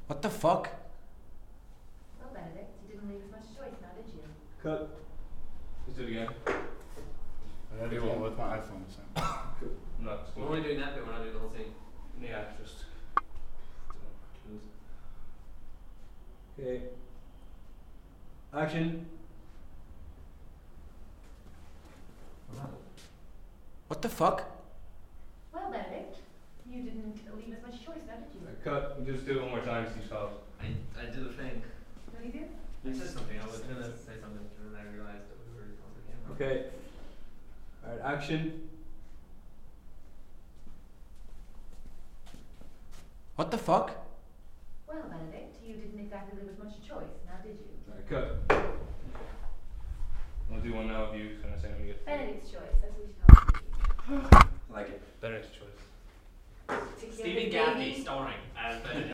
What the fuck? Well, Benedict, you didn't leave us much choice now, did you? Cut. Let's do it again. I do one with my iPhone. So. No, We're only doing that bit, we're not doing the whole thing. yeah, just. Okay. Action. What the fuck? Well, Benedict, you didn't leave us much choice now, did you? Cut. We'll just do it one more time, Steve Scott. I did a thing. What do you do? I said something, I was gonna say something, and then I realized that we were on the camera. Okay. Alright, action. What the fuck? Well, Benedict, you didn't exactly leave us much choice now, did you? Cut. We'll do one now of you, kind of saying we get. Benedict's choice, that's what you told me. I like it. Benedict's choice. Together, Stephen baby. Gaffney starring as Benedict.